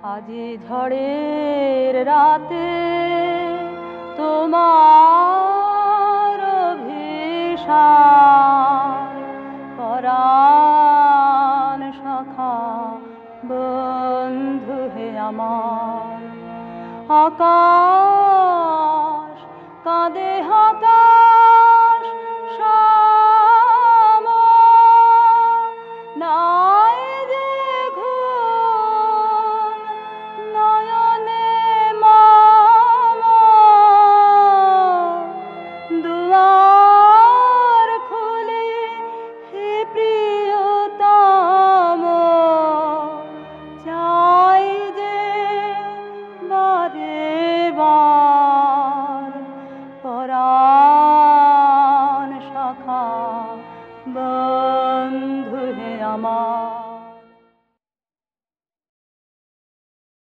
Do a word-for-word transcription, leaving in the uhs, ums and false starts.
আজি ঝড়ের রাতে তোমার অভিসার পরাণ সখা বন্ধু হে আমার। আকাশ কাঁদে হতাশ শাম নাই যে ঘুম নয়নে মম দুয়ার খুলে হে প্রিয়তম চাই যে বারে বার পরাণ সখা বন্ধু হে আমার।